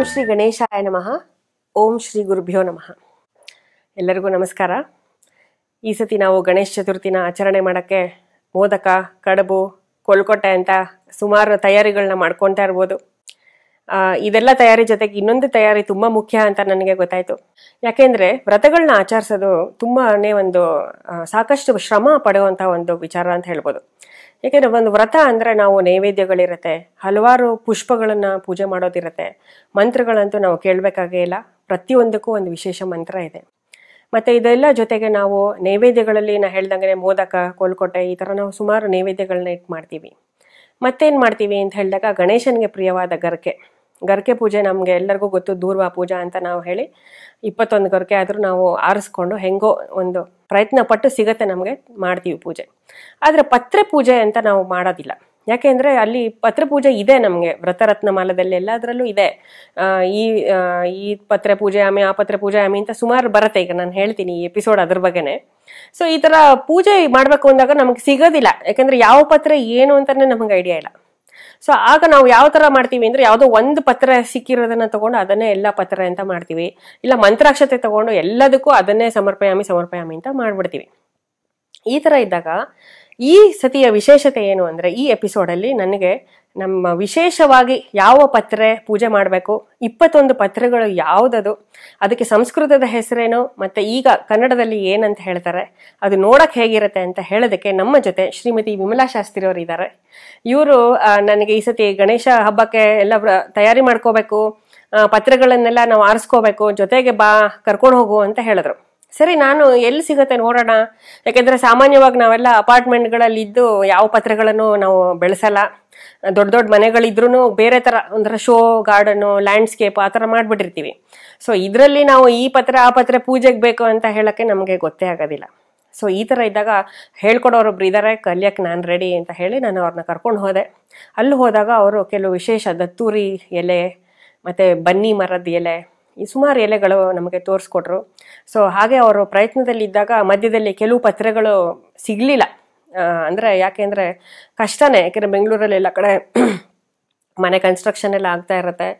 ಶ್ರೀ ಗಣೇಶಾಯ ನಮಃ. ಓಂ ಶ್ರೀ ಗುರುಭ್ಯೋ ನಮಃ. ಎಲ್ಲರಿಗೂ ನಮಸ್ಕಾರ. ಈ ಸತಿ ನಾವು ಗಣೇಶ ಚತುರ್ಥಿನ ಆಚರಣೆ ಮಾಡೋಕ್ಕೆ ಮೋದಕ, ಕಡುಬು, ಕೊಳ್ಕೊಟ್ಟೆ ಅಂತ ಸುಮಾರು ತಯಾರಿಗಳನ್ನ ಮಾಡ್ಕೊತಾ ಇರ್ಬೋದು. ಇದೆಲ್ಲ ತಯಾರಿ ಜೊತೆಗೆ ಇನ್ನೊಂದು ತಯಾರಿ ತುಂಬ ಮುಖ್ಯ ಅಂತ ನನಗೆ ಗೊತ್ತಾಯಿತು. ಯಾಕೆಂದರೆ ವ್ರತಗಳನ್ನ ಆಚರಿಸೋದು ತುಂಬಾನೇ ಒಂದು ಸಾಕಷ್ಟು ಶ್ರಮ ಪಡೆಯುವಂಥ ಒಂದು ವಿಚಾರ ಅಂತ ಹೇಳ್ಬೋದು. ಯಾಕೆಂದರೆ ಒಂದು ವ್ರತ ಅಂದರೆ ನಾವು ನೈವೇದ್ಯಗಳಿರುತ್ತೆ, ಹಲವಾರು ಪುಷ್ಪಗಳನ್ನು ಪೂಜೆ ಮಾಡೋದಿರುತ್ತೆ, ಮಂತ್ರಗಳಂತೂ ನಾವು ಕೇಳಬೇಕಾಗೇ ಇಲ್ಲ. ಪ್ರತಿಯೊಂದಕ್ಕೂ ಒಂದು ವಿಶೇಷ ಮಂತ್ರ ಇದೆ. ಮತ್ತು ಇದೆಲ್ಲ ಜೊತೆಗೆ ನಾವು ನೈವೇದ್ಯಗಳಲ್ಲಿ ನಾ ಹೇಳ್ದಂಗೆ ಮೋದಕ, ಕೊಳ್ಕೊಟ್ಟೆ ಈ ಥರ ನಾವು ಸುಮಾರು ನೈವೇದ್ಯಗಳನ್ನ ಇಟ್ಟು ಮಾಡ್ತೀವಿ. ಮತ್ತೇನು ಮಾಡ್ತೀವಿ ಅಂತ ಹೇಳಿದಾಗ ಗಣೇಶನಿಗೆ ಪ್ರಿಯವಾದ ಗರ್ಕೆ ಪೂಜೆ ನಮಗೆ ಎಲ್ಲರಿಗೂ ಗೊತ್ತು, ದೂರ್ವಾ ಪೂಜಾ ಅಂತ ನಾವು ಹೇಳಿ 21 ಗರ್ಕೆ ಆದರೂ ನಾವು ಆರಿಸ್ಕೊಂಡು ಹೆಂಗೋ ಒಂದು ಪ್ರಯತ್ನ ಪಟ್ಟು ಸಿಗತ್ತೆ ನಮಗೆ, ಮಾಡ್ತೀವಿ ಪೂಜೆ. ಆದರೆ ಪತ್ರೆ ಪೂಜೆ ಅಂತ ನಾವು ಮಾಡೋದಿಲ್ಲ. ಯಾಕೆಂದರೆ ಅಲ್ಲಿ ಪತ್ರೆ ಪೂಜೆ ಇದೆ ನಮಗೆ ವ್ರತರತ್ನಮಾಲದಲ್ಲಿ ಎಲ್ಲದರಲ್ಲೂ ಇದೆ. ಈ ಪತ್ರೆ ಪೂಜೆ ಆಮೆ, ಆ ಪತ್ರೆ ಪೂಜೆ ಆಮೆ ಅಂತ ಸುಮಾರು ಬರುತ್ತೆ. ಈಗ ನಾನು ಹೇಳ್ತೀನಿ ಈ ಎಪಿಸೋಡ್ ಅದ್ರ ಬಗ್ಗೆನೆ. ಸೊ ಈ ಥರ ಪೂಜೆ ಮಾಡಬೇಕು ಅಂದಾಗ ನಮಗೆ ಸಿಗೋದಿಲ್ಲ. ಯಾಕೆಂದರೆ ಯಾವ ಪತ್ರೆ ಏನು ಅಂತಲೇ ನಮಗೆ ಐಡಿಯಾ ಇಲ್ಲ. ಸೊ ಆಗ ನಾವು ಯಾವ ಥರ ಮಾಡ್ತೀವಿ ಅಂದರೆ ಯಾವುದೋ ಒಂದು ಪತ್ರೆ ಸಿಕ್ಕಿರೋದನ್ನ ತಗೊಂಡು ಅದನ್ನೇ ಎಲ್ಲ ಪತ್ರೆ ಅಂತ ಮಾಡ್ತೀವಿ. ಇಲ್ಲ ಮಂತ್ರಾಕ್ಷತೆ ತಗೊಂಡು ಎಲ್ಲದಕ್ಕೂ ಅದನ್ನೇ ಸಮರ್ಪಯಾಮಿ ಅಂತ ಮಾಡ್ಬಿಡ್ತೀವಿ. ಈ ಥರ ಇದ್ದಾಗ ಈ ಸತಿಯ ವಿಶೇಷತೆ ಏನು ಅಂದರೆ, ಈ ಎಪಿಸೋಡಲ್ಲಿ ನನಗೆ ನಮ್ಮ ವಿಶೇಷವಾಗಿ ಯಾವ ಪತ್ರೆ ಪೂಜೆ ಮಾಡಬೇಕು, 21 ಪತ್ರೆಗಳು ಯಾವುದದು, ಅದಕ್ಕೆ ಸಂಸ್ಕೃತದ ಹೆಸರೇನು, ಮತ್ತು ಈಗ ಕನ್ನಡದಲ್ಲಿ ಏನಂತ ಹೇಳ್ತಾರೆ, ಅದು ನೋಡಕ್ಕೆ ಹೇಗಿರುತ್ತೆ ಅಂತ ಹೇಳೋದಕ್ಕೆ ನಮ್ಮ ಜೊತೆ ಶ್ರೀಮತಿ ವಿಮಲಾ ಶಾಸ್ತ್ರಿ ಅವರು ಇದ್ದಾರೆ. ಇವರು ನನಗೆ ಈ ಸತಿ ಗಣೇಶ ಹಬ್ಬಕ್ಕೆ ಎಲ್ಲ ತಯಾರಿ ಮಾಡ್ಕೋಬೇಕು, ಪತ್ರೆಗಳನ್ನೆಲ್ಲ ನಾವು ಆರಿಸ್ಕೋಬೇಕು, ಜೊತೆಗೆ ಬಾ ಕರ್ಕೊಂಡು ಹೋಗು ಅಂತ ಹೇಳಿದ್ರು. ಸರಿ, ನಾನು ಎಲ್ಲಿ ಸಿಗುತ್ತೆ ನೋಡೋಣ. ಯಾಕೆಂದರೆ ಸಾಮಾನ್ಯವಾಗಿ ನಾವೆಲ್ಲ ಅಪಾರ್ಟ್ಮೆಂಟ್ಗಳಲ್ಲಿ ಇದ್ದು ಯಾವ ಪತ್ರೆಗಳನ್ನು ನಾವು ಬೆಳೆಸಲ್ಲ. ದೊಡ್ಡ ದೊಡ್ಡ ಮನೆಗಳಿದ್ರೂ ಬೇರೆ ಥರ ಒಂಥರ ಶೋ ಗಾರ್ಡನ್ನು, ಲ್ಯಾಂಡ್ಸ್ಕೇಪ್ ಆ ಥರ ಮಾಡಿಬಿಟ್ಟಿರ್ತೀವಿ. ಸೊ ಇದರಲ್ಲಿ ನಾವು ಈ ಪತ್ರೆ ಆ ಪತ್ರೆ ಪೂಜೆಗೆ ಬೇಕು ಅಂತ ಹೇಳೋಕ್ಕೆ ನಮಗೆ ಗೊತ್ತೇ ಆಗೋದಿಲ್ಲ. ಸೊ ಈ ಥರ ಇದ್ದಾಗ ಹೇಳ್ಕೊಡೋರೊಬ್ರು ಇದ್ದಾರೆ, ಕಲಿಯಕ್ಕೆ ನಾನು ರೆಡಿ ಅಂತ ಹೇಳಿ ನಾನು ಅವ್ರನ್ನ ಕರ್ಕೊಂಡು ಹೋದೆ. ಅಲ್ಲಿ ಹೋದಾಗ ಅವರು ಕೆಲವು ವಿಶೇಷ ದತ್ತೂರಿ ಎಲೆ ಮತ್ತು ಬನ್ನಿ ಮರದ ಎಲೆ, ಈ ಸುಮಾರು ಎಲೆಗಳು ನಮಗೆ ತೋರಿಸ್ಕೊಟ್ರು. ಸೊ ಹಾಗೆ ಅವರು ಪ್ರಯತ್ನದಲ್ಲಿದ್ದಾಗ ಮಧ್ಯದಲ್ಲಿ ಕೆಲವು ಪತ್ರೆಗಳು ಸಿಗಲಿಲ್ಲ. ಅಂದರೆ ಯಾಕೆಂದರೆ ಕಷ್ಟನೇ, ಯಾಕೆಂದರೆ ಬೆಂಗಳೂರಲ್ಲಿ ಎಲ್ಲ ಕಡೆ ಮನೆ ಕನ್ಸ್ಟ್ರಕ್ಷನ್ ಎಲ್ಲ ಆಗ್ತಾ ಇರುತ್ತೆ.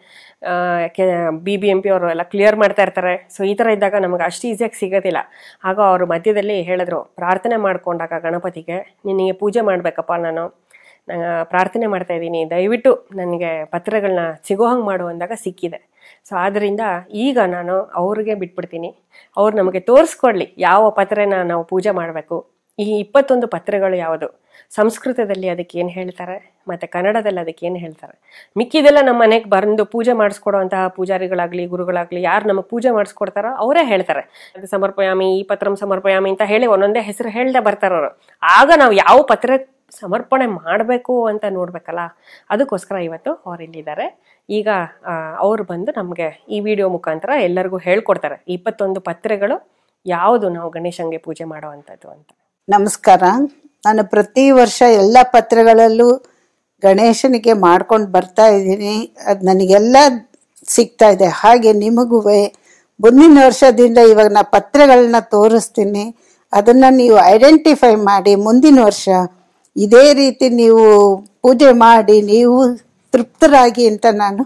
BBMP ಅವರು ಎಲ್ಲ ಕ್ಲಿಯರ್ ಮಾಡ್ತಾ ಇರ್ತಾರೆ. ಸೊ ಈ ಥರ ಇದ್ದಾಗ ನಮಗೆ ಅಷ್ಟು ಈಸಿಯಾಗಿ ಸಿಗೋದಿಲ್ಲ. ಆಗ ಅವರು ಮಧ್ಯದಲ್ಲಿ ಹೇಳಿದ್ರು, ಪ್ರಾರ್ಥನೆ ಮಾಡ್ಕೊಂಡಾಗ ಗಣಪತಿಗೆ ನಿನಗೆ ಪೂಜೆ ಮಾಡಬೇಕಪ್ಪ, ನಾನು ಪ್ರಾರ್ಥನೆ ಮಾಡ್ತಾ ಇದ್ದೀನಿ, ದಯವಿಟ್ಟು ನನಗೆ ಪತ್ರೆಗಳನ್ನ ಸಿಗೋ ಹಂಗೆ ಮಾಡು ಅಂದಾಗ ಸಿಕ್ಕಿದೆ. ಸೊ ಆದ್ದರಿಂದ ಈಗ ನಾನು ಅವ್ರಿಗೆ ಬಿಟ್ಬಿಡ್ತೀನಿ, ಅವ್ರು ನಮಗೆ ತೋರಿಸ್ಕೊಡ್ಲಿ ಯಾವ ಪತ್ರೆನ ನಾವು ಪೂಜೆ ಮಾಡಬೇಕು. ಈ 21 ಪತ್ರೆಗಳು ಯಾವುದು, ಸಂಸ್ಕೃತದಲ್ಲಿ ಅದಕ್ಕೆ ಏನು ಹೇಳ್ತಾರೆ, ಮತ್ತು ಕನ್ನಡದಲ್ಲಿ ಅದಕ್ಕೆ ಏನು ಹೇಳ್ತಾರೆ. ಮಿಕ್ಕಿದೆಲ್ಲ ನಮ್ಮ ಮನೆಗೆ ಬಂದು ಪೂಜೆ ಮಾಡಿಸ್ಕೊಡೋವಂತಹ ಪೂಜಾರಿಗಳಾಗಲಿ ಗುರುಗಳಾಗಲಿ ಯಾರು ನಮಗೆ ಪೂಜೆ ಮಾಡಿಸ್ಕೊಡ್ತಾರೋ ಅವರೇ ಹೇಳ್ತಾರೆ. ಅದು ಸಮರ್ಪಯಾಮಿ, ಈ ಪತ್ರಂ ಸಮರ್ಪಯಾಮಿ ಅಂತ ಹೇಳಿ ಒಂದೊಂದೇ ಹೆಸರು ಹೇಳ್ದೆ ಬರ್ತಾರವರು. ಆಗ ನಾವು ಯಾವ ಪತ್ರೆ ಸಮರ್ಪಣೆ ಮಾಡಬೇಕು ಅಂತ ನೋಡ್ಬೇಕಲ್ಲ, ಅದಕ್ಕೋಸ್ಕರ ಇವತ್ತು ಅವ್ರು ಇಲ್ಲಿದ್ದಾರೆ. ಈಗ ಅವರು ಬಂದು ನಮಗೆ ಈ ವಿಡಿಯೋ ಮುಖಾಂತರ ಎಲ್ಲರಿಗೂ ಹೇಳ್ಕೊಡ್ತಾರೆ 21 ಪತ್ರೆಗಳು ಯಾವುದು ನಾವು ಗಣೇಶಂಗೆ ಪೂಜೆ ಮಾಡುವಂಥದ್ದು ಅಂತ. ನಮಸ್ಕಾರ. ನಾನು ಪ್ರತಿ ವರ್ಷ ಎಲ್ಲ ಪತ್ರೆಗಳಲ್ಲೂ ಗಣೇಶನಿಗೆ ಮಾಡ್ಕೊಂಡು ಬರ್ತಾ ಇದ್ದೀನಿ. ಅದು ನನಗೆಲ್ಲ ಸಿಗ್ತಾ ಇದೆ. ಹಾಗೆ ನಿಮಗೂ ಮುಂದಿನ ವರ್ಷದಿಂದ ಇವಾಗ ನಾ ಪತ್ರೆಗಳನ್ನ ತೋರಿಸ್ತೀನಿ. ಅದನ್ನು ನೀವು ಐಡೆಂಟಿಫೈ ಮಾಡಿ ಮುಂದಿನ ವರ್ಷ ಇದೇ ರೀತಿ ನೀವು ಪೂಜೆ ಮಾಡಿ ನೀವು ತೃಪ್ತರಾಗಿ ಅಂತ ನಾನು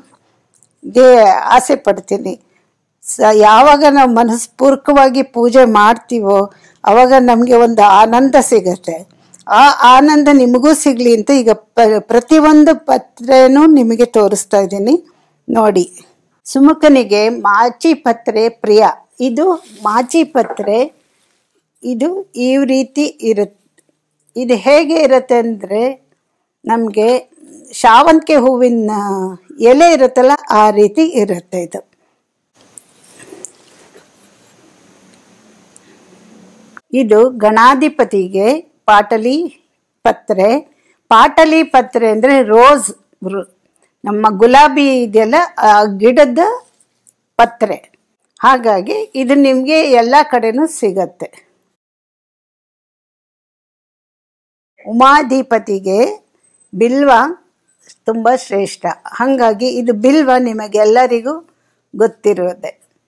ಆಸೆ ಪಡ್ತೀನಿ. ಯಾವಾಗ ನಾವು ಮನಸ್ಪೂರ್ವಕವಾಗಿ ಪೂಜೆ ಮಾಡ್ತೀವೋ ಆವಾಗ ನಮಗೆ ಒಂದು ಆನಂದ ಸಿಗತ್ತೆ. ಆ ಆನಂದ ನಿಮಗೂ ಸಿಗಲಿ ಅಂತ ಈಗ ಪ್ರತಿಯೊಂದು ಪತ್ರೆನೂ ನಿಮಗೆ ತೋರಿಸ್ತಾ ಇದ್ದೀನಿ ನೋಡಿ. ಸುಮುಖನಿಗೆ ಮಾಚಿ ಪತ್ರೆ ಪ್ರಿಯ. ಇದು ಮಾಚಿ ಪತ್ರೆ. ಇದು ಈ ರೀತಿ ಇರುತ್ತೆ. ಇದು ಹೇಗೆ ಇರುತ್ತೆ ಅಂದರೆ, ನಮಗೆ ಶಾವಂತಿಗೆ ಹೂವಿನ ಎಲೆ ಇರುತ್ತಲ್ಲ ಆ ರೀತಿ ಇರುತ್ತೆ. ಇದು ಗಣಾಧಿಪತಿಗೆ ಪಾಟಲಿ ಪತ್ರೆ. ಪಾಟಲಿ ಪತ್ರೆ ಅಂದರೆ ರೋಸ್, ನಮ್ಮ ಗುಲಾಬಿ ಇದೆಯಲ್ಲ ಆ ಗಿಡದ ಪತ್ರೆ. ಹಾಗಾಗಿ ಇದು ನಿಮಗೆ ಎಲ್ಲ ಕಡೆನೂ ಸಿಗತ್ತೆ. ಉಮಾಧಿಪತಿಗೆ ಬಿಲ್ವ ತುಂಬ ಶ್ರೇಷ್ಠ. ಹಾಗಾಗಿ ಇದು ಬಿಲ್ವ ನಿಮಗೆಲ್ಲರಿಗೂ ಗೊತ್ತಿರೋದೆ.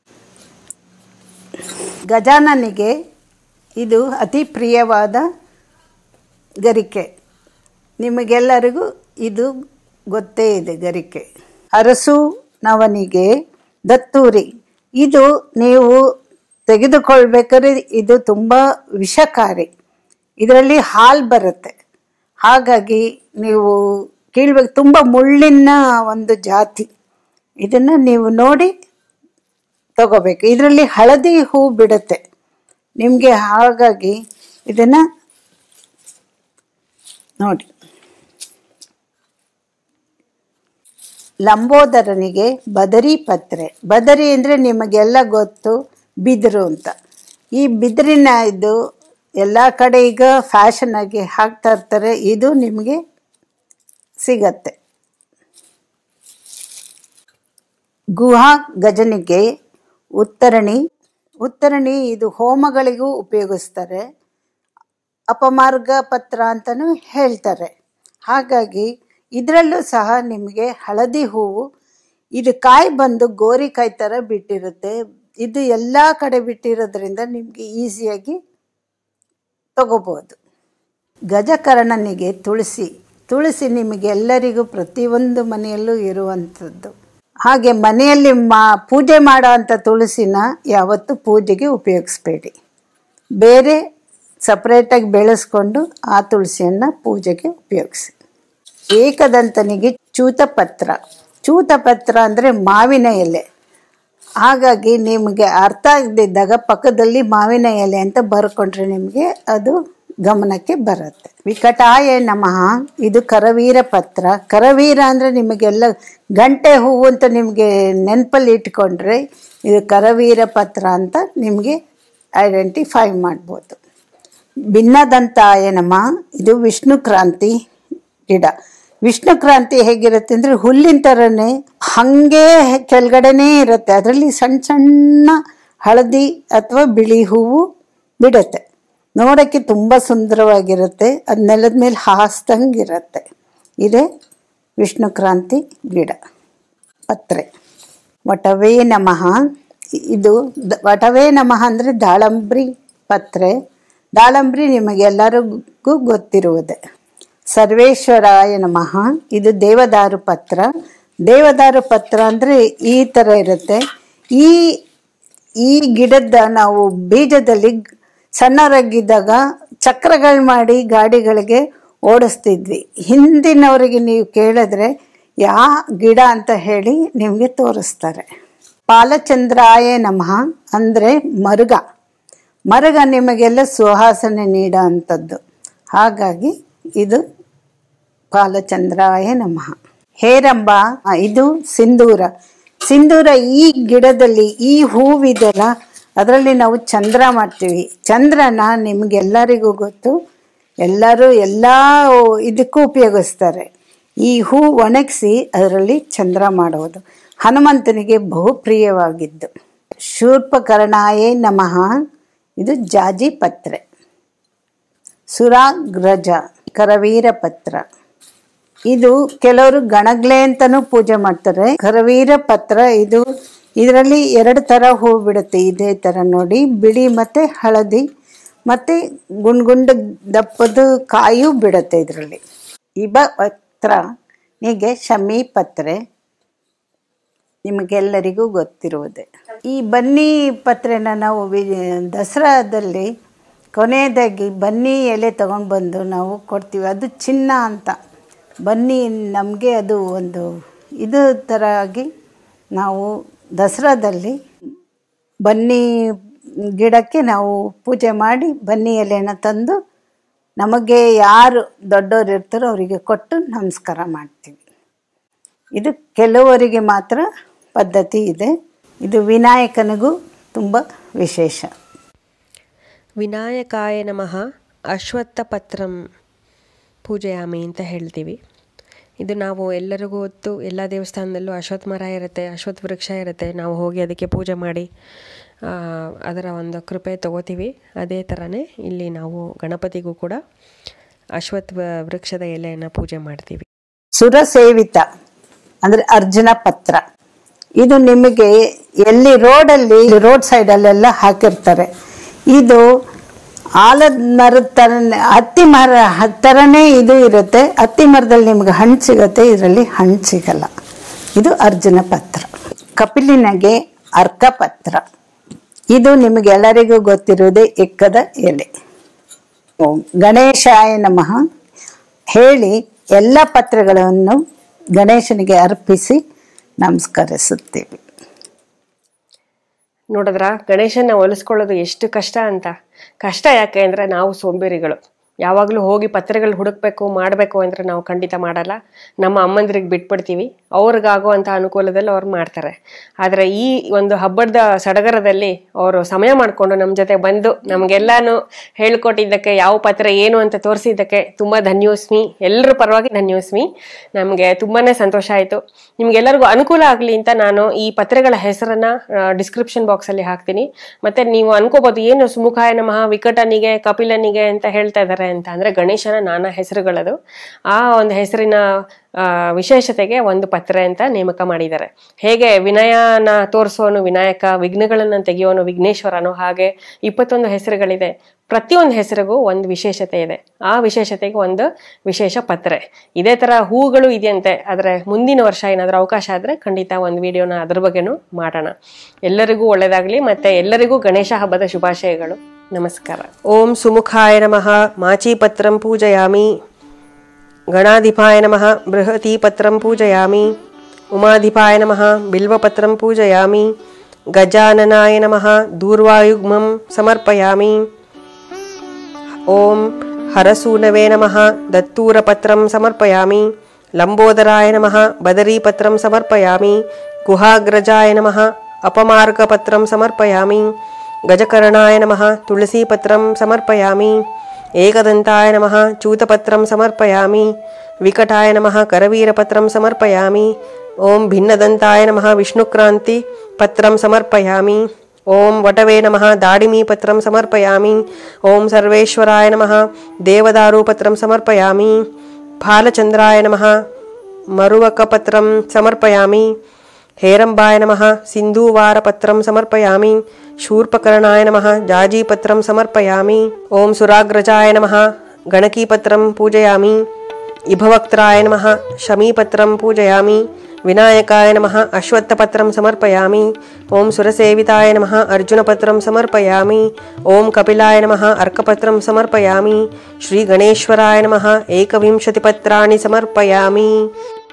ಗಜಾನನಿಗೆ ಇದು ಅತಿ ಪ್ರಿಯವಾದ ಗರಿಕೆ. ನಿಮಗೆಲ್ಲರಿಗೂ ಇದು ಗೊತ್ತೇ ಇದೆ ಗರಿಕೆ. ಅರಸು ನವನಿಗೆ ದತ್ತೂರಿ. ಇದು ನೀವು ತೆಗೆದುಕೊಳ್ಬೇಕಾದ್ರೆ ಇದು ತುಂಬ ವಿಷಕಾರಿ, ಇದರಲ್ಲಿ ಹಾಲು ಬರುತ್ತೆ. ಹಾಗಾಗಿ ನೀವು ಕೀಳ್ಬೇಕು. ತುಂಬ ಮುಳ್ಳಿನ ಒಂದು ಜಾತಿ, ಇದನ್ನು ನೀವು ನೋಡಿ ತಗೋಬೇಕು. ಇದರಲ್ಲಿ ಹಳದಿ ಹೂ ಬಿಡುತ್ತೆ ನಿಮಗೆ, ಹಾಗಾಗಿ ಇದನ್ನು ನೋಡಿ. ಲಂಬೋದರನಿಗೆ ಬದರಿ ಪತ್ರೆ. ಬದರಿ ಅಂದರೆ ನಿಮಗೆಲ್ಲ ಗೊತ್ತು, ಬಿದಿರು ಅಂತ. ಈ ಬಿದಿರಿನ ಇದು ಎಲ್ಲ ಕಡೆ ಈಗ ಫ್ಯಾಷನ್ ಆಗಿ ಹಾಕ್ತಾ ಇರ್ತಾರೆ, ಇದು ನಿಮಗೆ ಸಿಗತ್ತೆ. ಗುಹಾ ಗಜನಿಗೆ ಉತ್ತರಣಿ. ಉತ್ತರಣಿ ಇದು ಹೋಮಗಳಿಗೂ ಉಪಯೋಗಿಸ್ತಾರೆ, ಅಪಮಾರ್ಗ ಪತ್ರ ಅಂತಲೂ ಹೇಳ್ತಾರೆ. ಹಾಗಾಗಿ ಇದರಲ್ಲೂ ಸಹ ನಿಮಗೆ ಹಳದಿ ಹೂವು, ಇದು ಕಾಯಿ ಬಂದು ಗೋರಿಕಾಯಿ ಥರ ಬಿಟ್ಟಿರುತ್ತೆ. ಇದು ಎಲ್ಲ ಕಡೆ ಬಿಟ್ಟಿರೋದ್ರಿಂದ ನಿಮಗೆ ಈಸಿಯಾಗಿ ತಗೋಬೋದು. ಗಜಕರ್ಣನಿಗೆ ತುಳಸಿ. ತುಳಸಿ ನಿಮಗೆಲ್ಲರಿಗೂ ಪ್ರತಿಯೊಂದು ಮನೆಯಲ್ಲೂ ಇರುವಂಥದ್ದು. ಹಾಗೆ ಮನೆಯಲ್ಲಿ ಪೂಜೆ ಮಾಡೋ ಅಂಥ ತುಳಸಿನ ಯಾವತ್ತೂ ಪೂಜೆಗೆ ಉಪಯೋಗಿಸ್ಬೇಡಿ. ಬೇರೆ ಸಪ್ರೇಟಾಗಿ ಬೆಳೆಸ್ಕೊಂಡು ಆ ತುಳಸಿಯನ್ನು ಪೂಜೆಗೆ ಉಪಯೋಗಿಸಿ. ಏಕದಂತನಿಗೆ ಚೂತಪತ್ರ. ಚೂತಪತ್ರ ಅಂದರೆ ಮಾವಿನ ಎಲೆ. ಹಾಗಾಗಿ ನಿಮಗೆ ಅರ್ಥ ಆಗದಿದ್ದಾಗ ಪಕ್ಕದಲ್ಲಿ ಮಾವಿನ ಎಲೆ ಅಂತ ಬರ್ಕೊಂಡ್ರೆ ನಿಮಗೆ ಅದು ಗಮನಕ್ಕೆ ಬರುತ್ತೆ. ವಿಕಟಾಯ ನಮಃ. ಇದು ಕರವೀರ ಪತ್ರ. ಕರವೀರ ಅಂದರೆ ನಿಮಗೆಲ್ಲ ಗಂಟೆ ಹೂವು ಅಂತ ನಿಮಗೆ ನೆನಪಲ್ಲಿ ಇಟ್ಕೊಂಡ್ರೆ ಇದು ಕರವೀರ ಪತ್ರ ಅಂತ ನಿಮಗೆ ಐಡೆಂಟಿಫೈ ಮಾಡ್ಬೋದು. ಭಿನ್ನದಂತಾಯ ನಮಃ. ಇದು ವಿಷ್ಣು ಕ್ರಾಂತಿ ಗಿಡ. ವಿಷ್ಣು ಕ್ರಾಂತಿ ಹೇಗಿರುತ್ತೆ ಅಂದರೆ ಹುಲ್ಲಿನ ಥರನೇ ಹಾಗೆ ಕೆಳಗಡೆನೇ ಇರುತ್ತೆ. ಅದರಲ್ಲಿ ಸಣ್ಣ ಸಣ್ಣ ಹಳದಿ ಅಥವಾ ಬಿಳಿ ಹೂವು ಬಿಡುತ್ತೆ. ನೋಡೋಕ್ಕೆ ತುಂಬ ಸುಂದರವಾಗಿರುತ್ತೆ. ಅದು ನೆಲದ ಮೇಲೆ ಹಾಸ್ದಂಗಿರುತ್ತೆ. ಇದೇ ವಿಷ್ಣು ಕ್ರಾಂತಿ ಗಿಡ ಪತ್ರೆ. ವಟವೇ ನಮಃ. ಇದು ವಟವೇ ನಮಃ ಅಂದರೆ ದಾಳಂಬ್ರಿ ಪತ್ರೆ. ದಾಳಂಬ್ರಿ ನಿಮಗೆಲ್ಲರಿಗೂ ಗೊತ್ತಿರುವುದೇ. ಸರ್ವೇಶ್ವರಾಯ ನಮಃ. ಇದು ದೇವದಾರು ಪತ್ರ. ದೇವದಾರು ಪತ್ರ ಅಂದರೆ ಈ ಥರ ಇರುತ್ತೆ. ಈ ಗಿಡದ ನಾವು ಬೀಜದಲ್ಲಿ ಸಣ್ಣವರಾಗಿದ್ದಾಗ ಚಕ್ರಗಳು ಮಾಡಿ ಗಾಡಿಗಳಿಗೆ ಓಡಿಸ್ತಿದ್ವಿ. ಹಿಂದಿನವರಿಗೆ ನೀವು ಕೇಳಿದ್ರೆ ಯಾವ ಗಿಡ ಅಂತ ಹೇಳಿ ನಿಮಗೆ ತೋರಿಸ್ತಾರೆ. ಪಾಲಚಂದ್ರಾಯ ನಮಃ ಅಂದರೆ ಮರುಗ. ಮರುಗ ನಿಮಗೆಲ್ಲ ಸುವಾಸನೆ ನೀಡೋ ಅಂಥದ್ದು. ಹಾಗಾಗಿ ಇದು ಪಾಲಚಂದ್ರಾಯ ನಮಃ. ಹೇರಂಬ. ಇದು ಸಿಂಧೂರ. ಸಿಂಧೂರ ಈ ಗಿಡದಲ್ಲಿ ಈ ಹೂವಿದೆಲ್ಲ ಅದರಲ್ಲಿ ನಾವು ಚಂದ್ರ ಮಾಡ್ತೀವಿ. ಚಂದ್ರನ ನಿಮಗೆಲ್ಲರಿಗೂ ಗೊತ್ತು, ಎಲ್ಲರೂ ಎಲ್ಲ ಇದಕ್ಕೂ ಉಪಯೋಗಿಸ್ತಾರೆ. ಈ ಹೂ ಒಣಗಿಸಿ ಅದರಲ್ಲಿ ಚಂದ್ರ ಮಾಡೋದು ಹನುಮಂತನಿಗೆ ಬಹುಪ್ರಿಯವಾಗಿದ್ದು. ಶೂರ್ಪಕರ್ಣಾಯೇ ನಮಃ. ಇದು ಜಾಜಿ ಪತ್ರೆ. ಸುರಾಗ್ರಜ ಕರವೀರ ಪತ್ರ. ಇದು ಕೆಲವರು ಗಣಗ್ಲೆ ಅಂತಲೂ ಪೂಜೆ ಮಾಡ್ತಾರೆ. ಕರವೀರ ಪತ್ರ ಇದು ಇದರಲ್ಲಿ 2 ಥರ ಹೂ ಬಿಡುತ್ತೆ. ಇದೇ ಥರ ನೋಡಿ, ಬಿಳಿ ಮತ್ತು ಹಳದಿ ಮತ್ತು ಗುಂಡು ದಪ್ಪದ ಕಾಯೂ ಬಿಡುತ್ತೆ ಇದರಲ್ಲಿ. ಇಬ ಪತ್ರನಿಗೆ ಶಮಿ ಪತ್ರೆ ನಿಮಗೆಲ್ಲರಿಗೂ ಗೊತ್ತಿರುವುದೇ. ಈ ಬನ್ನಿ ಪತ್ರೆನ ನಾವು ದಸರಾದಲ್ಲಿ ಕೊನೆಯದಾಗಿ ಬನ್ನಿ ಎಲೆ ತಗೊಂಡು ಬಂದು ನಾವು ಕೊಡ್ತೀವಿ. ಅದು ಚಿನ್ನ ಅಂತ. ಬನ್ನಿ ನಮಗೆ ಅದು ಒಂದು ಇದು ಥರ ಆಗಿ ನಾವು ದಸರಾದಲ್ಲಿ ಬನ್ನಿ ಗಿಡಕ್ಕೆ ನಾವು ಪೂಜೆ ಮಾಡಿ ಬನ್ನಿ ಎಲೆನ ತಂದು ನಮಗೆ ಯಾರು ದೊಡ್ಡವರು ಇರ್ತಾರೋ ಅವರಿಗೆ ಕೊಟ್ಟು ನಮಸ್ಕಾರ ಮಾಡ್ತೀವಿ. ಇದು ಕೆಲವರಿಗೆ ಮಾತ್ರ ಪದ್ಧತಿ ಇದೆ. ಇದು ವಿನಾಯಕನಿಗೂ ತುಂಬ ವಿಶೇಷ. ವಿನಾಯಕಾಯ ನಮಃ ಅಶ್ವತ್ಥ ಪತ್ರಂ ಪೂಜೆಯಾಮಿ ಅಂತ ಹೇಳ್ತೀವಿ. ಇದು ನಾವು ಎಲ್ಲರಿಗೂ ಗೊತ್ತು, ಎಲ್ಲ ದೇವಸ್ಥಾನದಲ್ಲೂ ಅಶ್ವತ್ಥ ಮರ ಇರುತ್ತೆ, ಅಶ್ವತ್ಥ ವೃಕ್ಷ ಇರುತ್ತೆ. ನಾವು ಹೋಗಿ ಅದಕ್ಕೆ ಪೂಜೆ ಮಾಡಿ ಅದರ ಒಂದು ಕೃಪೆ ತಗೋತೀವಿ. ಅದೇ ಥರನೇ ಇಲ್ಲಿ ನಾವು ಗಣಪತಿಗೂ ಕೂಡ ಅಶ್ವತ್ಥ ವೃಕ್ಷದ ಎಲೆಯನ್ನು ಪೂಜೆ ಮಾಡ್ತೀವಿ. ಸುರಸೇವಿತ ಅಂದರೆ ಅರ್ಜುನ ಪತ್ರ. ಇದು ನಿಮಗೆ ಎಲ್ಲಿ ರೋಡ್ ಸೈಡಲ್ಲೆಲ್ಲ ಹಾಕಿರ್ತಾರೆ. ಇದು ಆಲದ ಮರದ ಥರನೇ, ಹತ್ತಿ ಮರ ಥರನೇ ಇದು ಇರುತ್ತೆ. ಹತ್ತಿ ಮರದಲ್ಲಿ ನಿಮ್ಗೆ ಹಣ್ಣು ಸಿಗುತ್ತೆ, ಇದರಲ್ಲಿ ಹಣ್ಣು ಸಿಗಲ್ಲ. ಇದು ಅರ್ಜುನ ಪತ್ರ. ಕಪಿಲಿನಗೆ ಅರ್ಕಪತ್ರ. ಇದು ನಿಮಗೆಲ್ಲರಿಗೂ ಗೊತ್ತಿರುವುದೇ ಎಕ್ಕದ ಎಲೆ. ಓಂ ಗಣೇಶಾಯ ನಮಃ ಹೇಳಿ ಎಲ್ಲ ಪತ್ರಗಳನ್ನು ಗಣೇಶನಿಗೆ ಅರ್ಪಿಸಿ ನಮಸ್ಕರಿಸುತ್ತೇವೆ. ನೋಡಿದ್ರ ಗಣೇಶನ ಒಲಿಸ್ಕೊಳ್ಳೋದು ಎಷ್ಟು ಕಷ್ಟ ಅಂತ. ಕಷ್ಟ ಯಾಕೆ ಅಂದರೆ ನಾವು ಸೋಂಬೇರಿಗಳು. ಯಾವಾಗಲೂ ಹೋಗಿ ಪತ್ರೆಗಳು ಹುಡುಕ್ಬೇಕು ಮಾಡಬೇಕು ಅಂದರೆ ನಾವು ಖಂಡಿತ ಮಾಡಲ್ಲ. ನಮ್ಮ ಅಮ್ಮಂದ್ರಿಗೆ ಬಿಟ್ಬಿಡ್ತೀವಿ, ಅವ್ರಿಗಾಗುವಂಥ ಅನುಕೂಲದಲ್ಲಿ ಅವ್ರು ಮಾಡ್ತಾರೆ. ಆದರೆ ಈ ಒಂದು ಹಬ್ಬದ ಸಡಗರದಲ್ಲಿ ಅವರು ಸಮಯ ಮಾಡಿಕೊಂಡು ನಮ್ಮ ಜೊತೆ ಬಂದು ನಮಗೆಲ್ಲಾನು ಹೇಳ್ಕೊಟ್ಟಿದ್ದಕ್ಕೆ, ಯಾವ ಪತ್ರ ಏನು ಅಂತ ತೋರಿಸಿದ್ದಕ್ಕೆ ತುಂಬ ಧನ್ಯೋಸ್ಮಿ. ಎಲ್ಲರ ಪರವಾಗಿ ಧನ್ಯೋಸ್ಮಿ. ನಮಗೆ ತುಂಬಾ ಸಂತೋಷ ಆಯಿತು. ನಿಮ್ಗೆಲ್ಲರಿಗೂ ಅನುಕೂಲ ಆಗಲಿ ಅಂತ ನಾನು ಈ ಪತ್ರೆಗಳ ಹೆಸರನ್ನ ಡಿಸ್ಕ್ರಿಪ್ಷನ್ ಬಾಕ್ಸಲ್ಲಿ ಹಾಕ್ತೀನಿ. ಮತ್ತೆ ನೀವು ಅನ್ಕೋಬಹುದು, ಏನು ಸುಮುಖಾಯ ನಮಃ ವಿಕಟನಿಗೆ ಕಪಿಲನಿಗೆ ಅಂತ ಹೇಳ್ತಾ ಇದ್ದಾರೆ ಅಂತ. ಅಂದ್ರೆ ಗಣೇಶನ ನಾನಾ ಹೆಸರುಗಳದು. ಆ ಒಂದು ಹೆಸರಿನ ವಿಶೇಷತೆಗೆ ಒಂದು ಪತ್ರ ಅಂತ ನೇಮಕ ಮಾಡಿದ್ದಾರೆ. ಹೇಗೆ ವಿನಯನ ತೋರಿಸೋನು ವಿನಾಯಕ, ವಿಘ್ನಗಳನ್ನ ತೆಗೆಯೋನು ವಿಘ್ನೇಶ್ವರನು, ಹಾಗೆ 21 ಹೆಸರುಗಳಿದೆ. ಪ್ರತಿಯೊಂದು ಹೆಸರಿಗೂ ಒಂದು ವಿಶೇಷತೆ ಇದೆ. ಆ ವಿಶೇಷತೆಗೆ ಒಂದು ವಿಶೇಷ ಪತ್ರೆ. ಇದೇ ತರ ಹೂಗಳು ಇದೆಯಂತೆ. ಆದ್ರೆ ಮುಂದಿನ ವರ್ಷ ಏನಾದ್ರೂ ಅವಕಾಶ ಆದ್ರೆ ಖಂಡಿತ ಒಂದು ವಿಡಿಯೋನ ಅದ್ರ ಬಗ್ಗೆನೂ ಮಾಡೋಣ. ಎಲ್ಲರಿಗೂ ಒಳ್ಳೇದಾಗ್ಲಿ. ಮತ್ತೆ ಎಲ್ಲರಿಗೂ ಗಣೇಶ ಹಬ್ಬದ ಶುಭಾಶಯಗಳು. ನಮಸ್ಕಾರ. ಓಂ ಸುಮುಖಾಯ ನಮಃ ಮಾಚೀಪತ್ರಂ ಪೂಜಯಾಮಿ. ಗಣಾಧಿಪಾಯ ನಮಃ ಬೃಹತೀಪತ್ರಂ ಪೂಜಯಾಮಿ. ಉಮಾಧಿಪಾಯ ನಮಃ ಬಿಲ್ವಪತ್ರಂ ಪೂಜಯಾಮಿ. ಗಜಾನನಾಯ ನಮಃ ದೂರ್ವಾಯುಗ್ಮಂ ಸಮರ್ಪಯಾಮಿ. ಓಂ ಹರಸೂನವೇ ನಮಃ ದತ್ತೂರಪತ್ರಂ ಸಮರ್ಪಯಾಮಿ. ಲಂಬೋದರಾಯ ನಮಃ ಬದರೀಪತ್ರಂ ಸಮರ್ಪಯಾಮಿ. ಗುಹಾಗ್ರಜಾಯ ನಮಃ ಅಪಮಾರ್ಗಪತ್ರಂ ಸಮರ್ಪಯಾಮಿ. ಗಜಕರ್ಣಾಯ ನಮಃ ತುಳಸೀಪತ್ರಂ ಸಮರ್ಪಯಾಮಿ. ಏಕದಂತಾಯ ನಮಃ ಚೂತಪತ್ರಂ ಸಮರ್ಪಯಾಮಿ. ವಿಕಟಾಯ ನಮಃ ಕರವೀರಪತ್ರಂ ಸಮರ್ಪಯಾಮಿ. ಓಂ ಭಿನ್ನದಂತಾಯ ನಮಃ ವಿಷ್ಣುಕ್ರಾಂತಿ ಪತ್ರಂ ಸಮರ್ಪಯಾಮಿ. ಓಂ ವಟವೇ ನಮಃ ದಾಡಿಮೀಪತ್ರಂ ಸಮರ್ಪಯಾಮಿ. ಓಂ ಸರ್ವೇಶ್ವರಾಯ ನಮಃ ದೇವದಾರುಪತ್ರಂ ಸಮರ್ಪಯಾಮಿ. ಫಾಲಚಂದ್ರಾಯ ನಮಃ ಮರುವಕಪತ್ರಂ ಸಮರ್ಪಯಾಮಿ. ಹೇರಂಬಾಯ ನಮಃ ಸಿಂಧೂವಾರಪತ್ರಂ ಸಮರ್ಪಯಾಮಿ. ಶೂರ್ಪಕರ್ಣಾಯ ನಮಃ ಜಾಜೀಪತ್ರಂ ಸಮರ್ಪಯಾಮಿ. ಓಂ ಸುರಾಗ್ರಜಾಯ ನಮಃ ಗಣಕೀಪತ್ರಂ ಪೂಜಯಾಮಿ. ಇಭವಕ್ತ್ರಾಯ ನಮಃ ಶಮೀಪತ್ರಂ ಪೂಜಯಾಮಿ. ವಿನಾಯಕಾಯ ನಮಃ ಅಶ್ವತ್ಥಪತ್ರಂ ಸಮರ್ಪಯಾಮಿ. ಓಂ ಸುರಸೇವಿತಾಯ ನಮಃ ಅರ್ಜುನಪತ್ರಂ ಸಮರ್ಪಯಾಮಿ. ಓಂ ಕಪಿಲಾಯ ನಮಃ ಅರ್ಕಪತ್ರಂ ಸಮರ್ಪಯಾಮಿ. ಶ್ರೀ ಗಣೇಶ್ವರಾಯ ನಮಃ 21 ಪತ್ರಾಣಿ ಸಮರ್ಪಯಾಮಿ.